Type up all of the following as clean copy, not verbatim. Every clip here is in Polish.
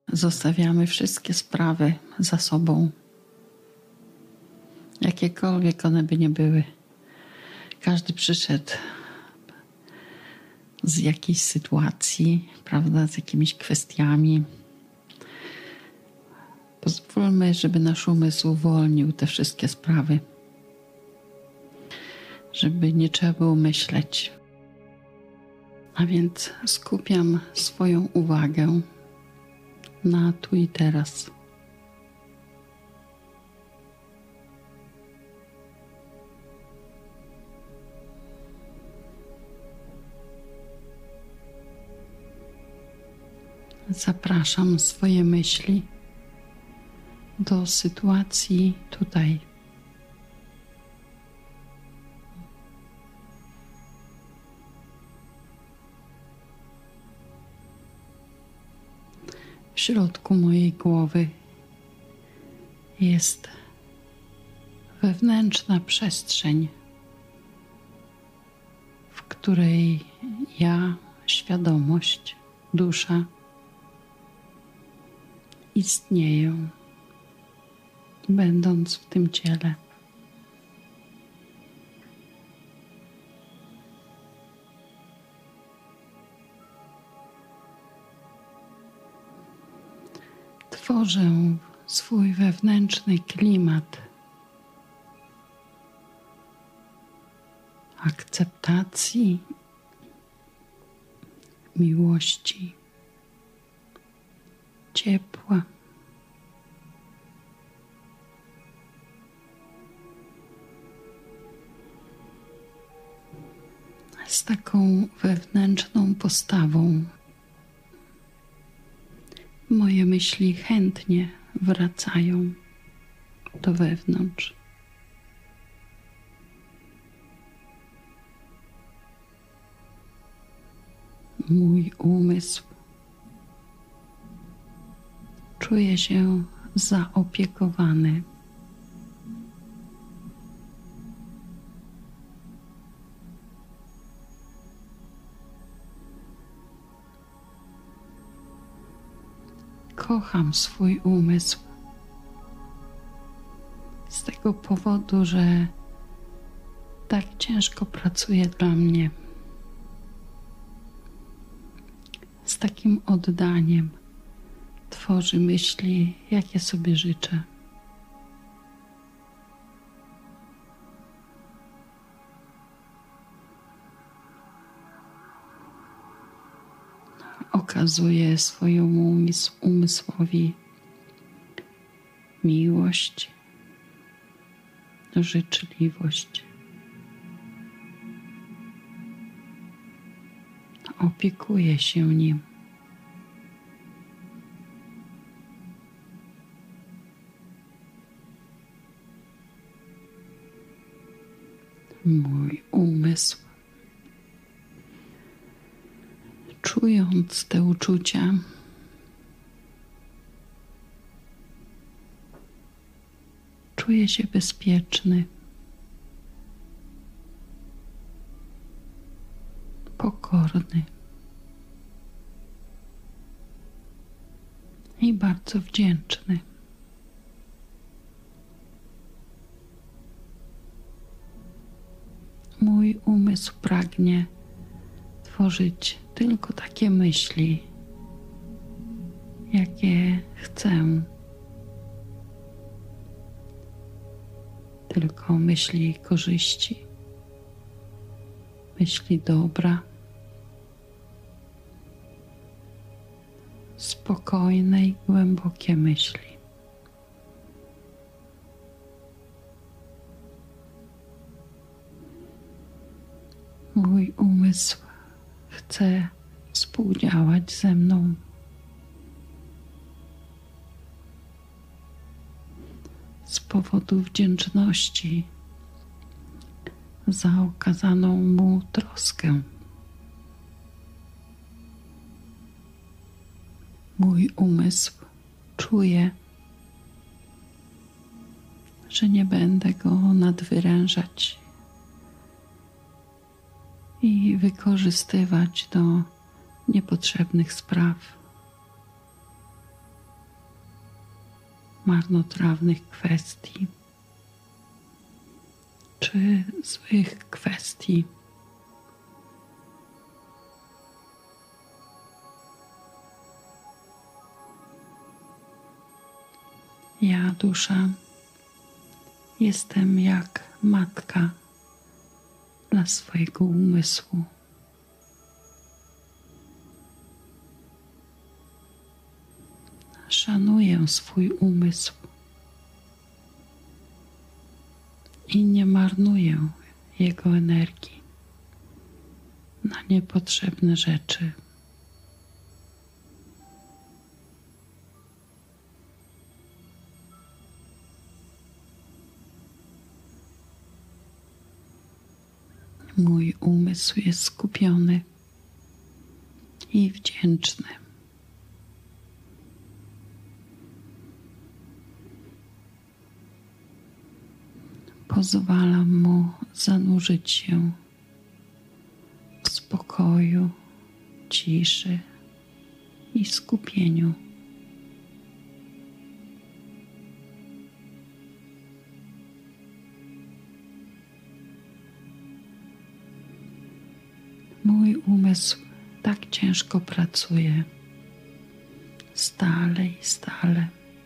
Zostawiamy wszystkie sprawy za sobą, jakiekolwiek one by nie były. Każdy przyszedł z jakiejś sytuacji, prawda, z jakimiś kwestiami. Pozwólmy, żeby nasz umysł uwolnił te wszystkie sprawy, żeby nie trzeba było myśleć. A więc skupiam swoją uwagę na tu i teraz. Zapraszam swoje myśli do sytuacji tutaj. W środku mojej głowy jest wewnętrzna przestrzeń, w której ja, świadomość, dusza istnieję, będąc w tym ciele. Tworzę swój wewnętrzny klimat akceptacji, miłości, ciepła. Z taką wewnętrzną postawą moje myśli chętnie wracają do wewnątrz. Mój umysł czuje się zaopiekowany. Kocham swój umysł z tego powodu, że tak ciężko pracuje dla mnie. Z takim oddaniem tworzy myśli, jakie sobie życzę. Okazuje swojemu umysłowi miłość, życzliwość. Opiekuje się nim. Mój umysł, czując te uczucia, czuje się bezpieczny, pokorny i bardzo wdzięczny. Mój umysł pragnie tworzyć tylko takie myśli, jakie chcę. Tylko myśli korzyści, myśli dobra, spokojne i głębokie myśli. Mój umysł chce współdziałać ze mną. Z powodu wdzięczności za okazaną mu troskę. Mój umysł czuje, że nie będę go nadwyrężać i wykorzystywać do niepotrzebnych spraw. marnotrawnych kwestii czy złych kwestii. Ja, dusza, jestem jak matka dla swojego umysłu. Szanuję swój umysł i nie marnuję jego energii na niepotrzebne rzeczy. Mój umysł jest skupiony i wdzięczny. Pozwalam mu zanurzyć się w spokoju, ciszy i skupieniu. Mój umysł tak ciężko pracuje, stale i stale.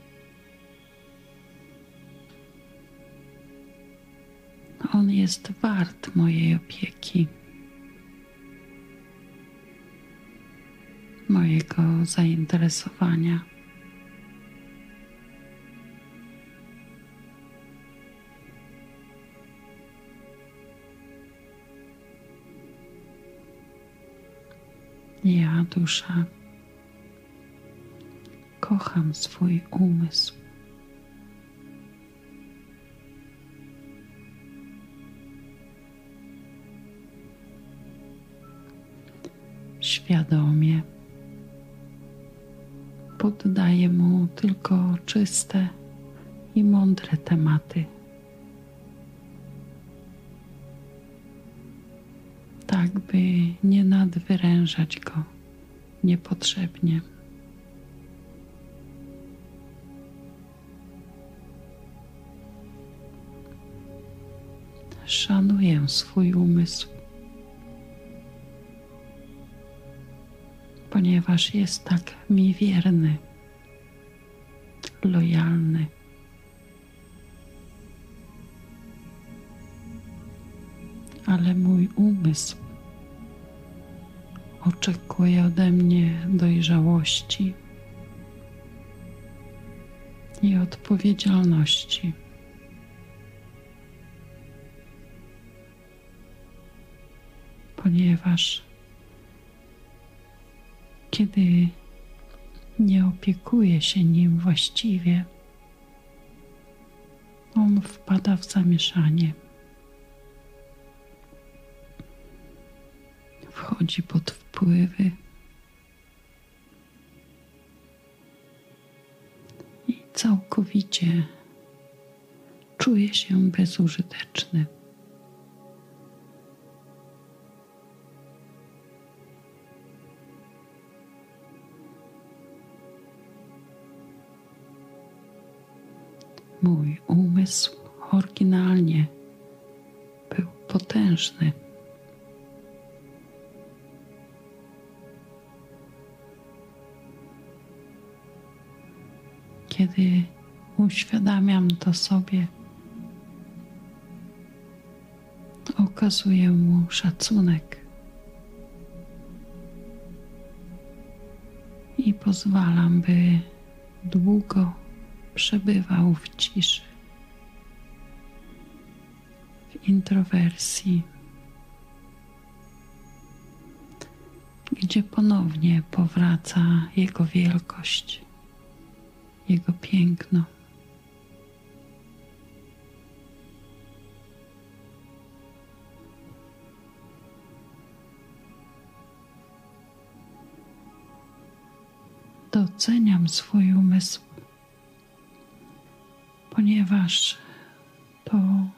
On jest wart mojej opieki, mojego zainteresowania. Ja, dusza, kocham swój umysł. Świadomie poddaję mu tylko czyste i mądre tematy. Tak, by nie nadwyrężać go niepotrzebnie. Szanuję swój umysł, ponieważ jest tak mi wierny, lojalny. Ale mój umysł oczekuje ode mnie dojrzałości i odpowiedzialności. Ponieważ kiedy nie opiekuje się nim właściwie, on wpada w zamieszanie. Wchodzi pod wpływy i całkowicie czuje się bezużyteczny. Mój umysł oryginalnie był potężny. Kiedy uświadamiam to sobie, okazuję mu szacunek i pozwalam, by długo przebywał w ciszy, w introwersji, gdzie ponownie powraca jego wielkość, jego piękno. Doceniam swój umysł, ponieważ to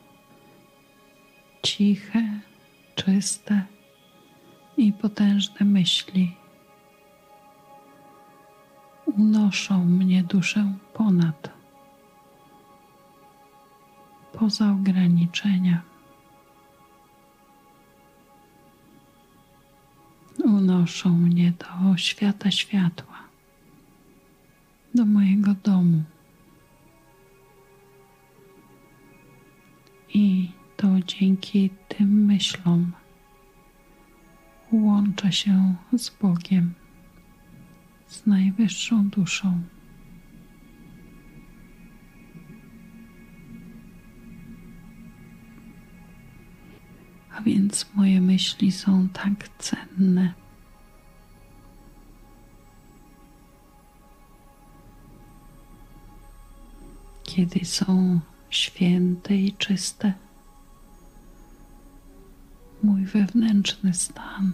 ciche, czyste i potężne myśli unoszą mnie duszę ponad poza ograniczenia. Unoszą mnie do świata światła, do mojego domu. I to dzięki tym myślom łączę się z Bogiem, z najwyższą duszą. A więc moje myśli są tak cenne. Kiedy są święte i czyste, mój wewnętrzny stan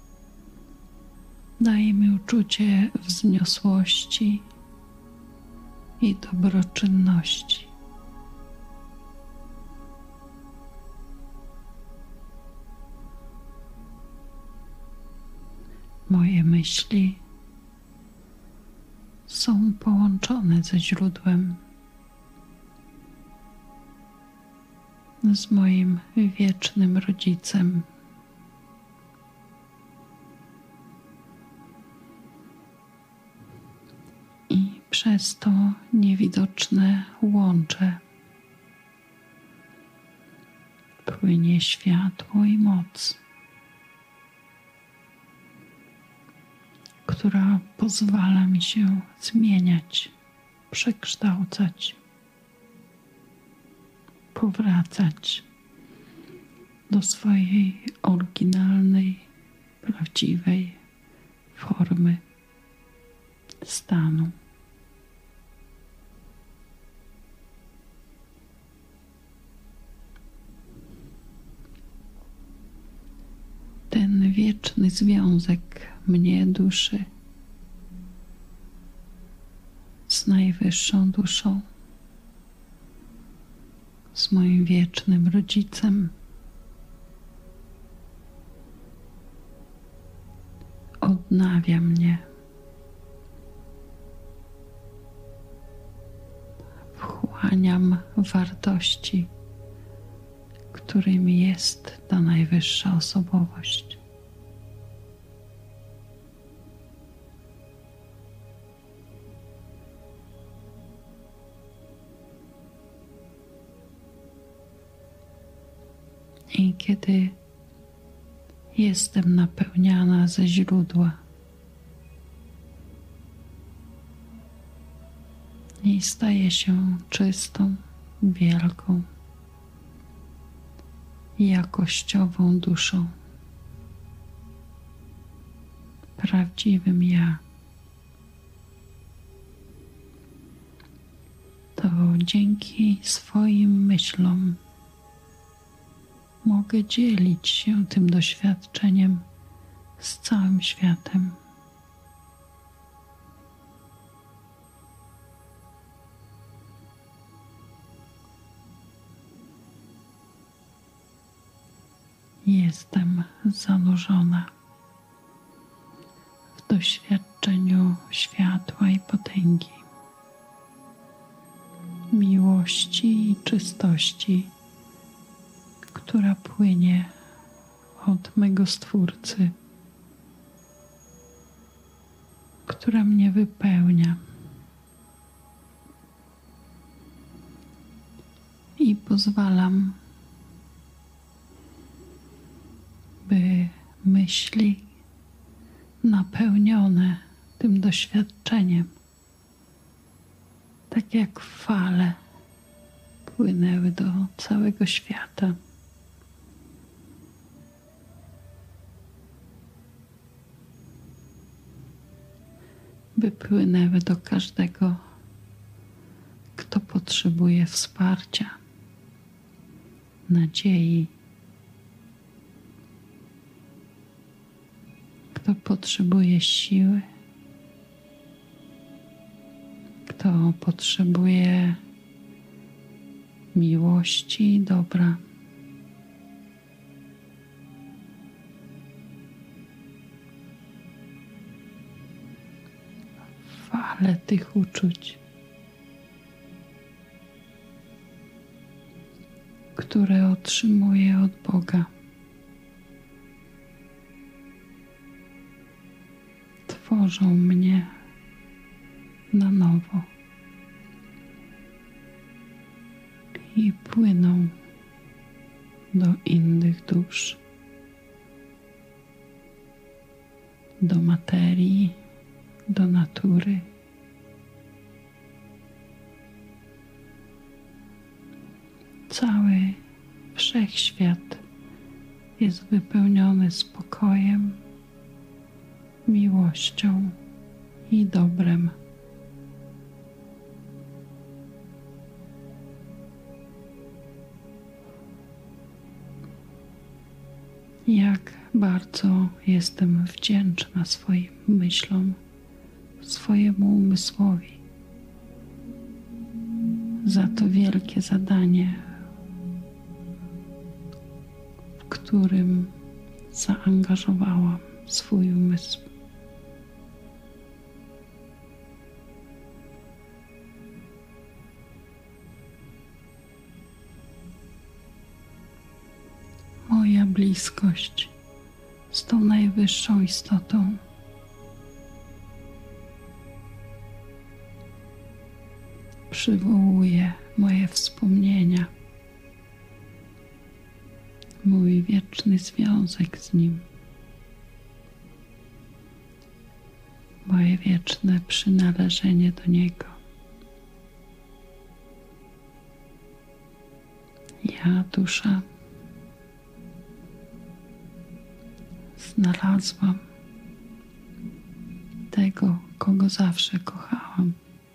daje mi uczucie wzniosłości i dobroczynności. Moje myśli są połączone ze źródłem, z moim wiecznym rodzicem. I przez to niewidoczne łącze płynie światło i moc, która pozwala mi się zmieniać, przekształcać, powracać do swojej oryginalnej, prawdziwej formy, stanu. Ten wieczny związek mnie, duszy, z najwyższą duszą, z moim wiecznym rodzicem, odnawia mnie, wchłaniam wartości, którymi jest ta najwyższa osobowość. I kiedy jestem napełniana ze źródła i staję się czystą, wielką, jakościową duszą, prawdziwym ja, to dzięki swoim myślom mogę dzielić się tym doświadczeniem z całym światem. Jestem zanurzona w doświadczeniu światła i potęgi, miłości i czystości, która płynie od mego Stwórcy, która mnie wypełnia i pozwalam, by myśli napełnione tym doświadczeniem, tak jak fale, płynęły do całego świata. By płynęły do każdego, kto potrzebuje wsparcia, nadziei, kto potrzebuje siły, kto potrzebuje miłości i dobra. Fale tych uczuć które otrzymuję od Boga. Tworzą mnie na nowo i płyną do innych dusz, do materii, do natury. Cały wszechświat jest wypełniony spokojem, miłością i dobrem. Jak bardzo jestem wdzięczna swoim myślom, swojemu umysłowi za to wielkie zadanie, w którym zaangażowałam swój umysł. Moja bliskość z tą najwyższą istotą przywołuje moje wspomnienia, mój wieczny związek z Nim, moje wieczne przynależenie do Niego. Ja, dusza, znalazłam tego, kogo zawsze kochałam.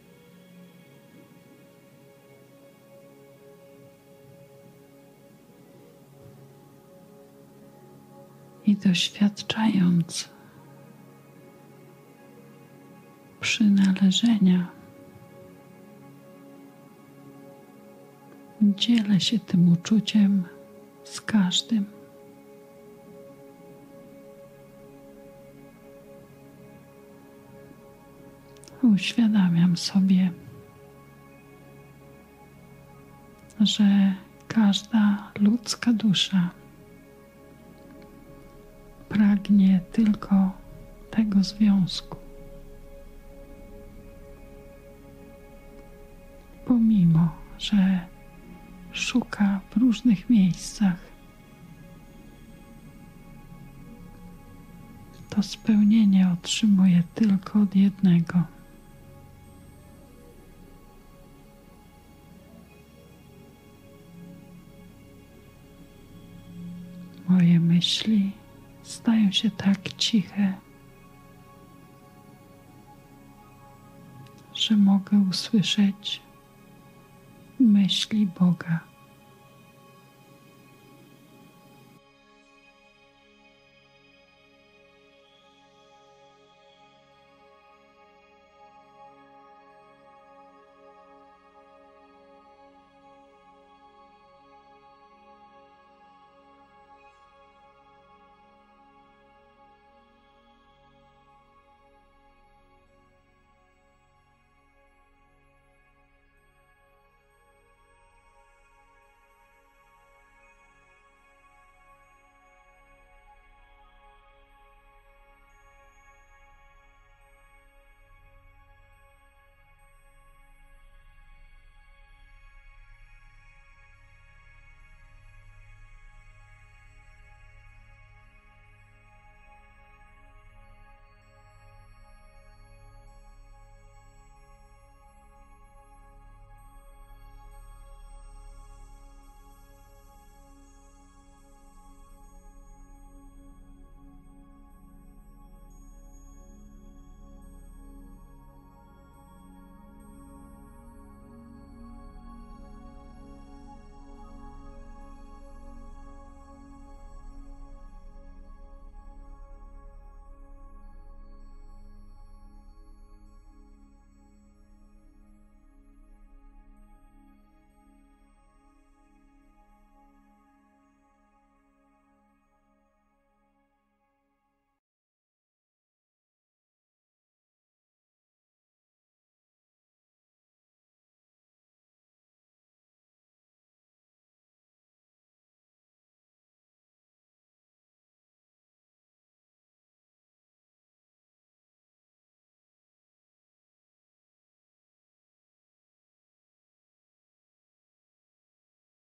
I doświadczając przynależenia, dzielę się tym uczuciem z każdym. Uświadamiam sobie, że każda ludzka dusza pragnie tylko tego związku. Pomimo, że szuka w różnych miejscach, to spełnienie otrzymuje tylko od jednego. Moje myśli stają się tak ciche, że mogę usłyszeć myśli Boga.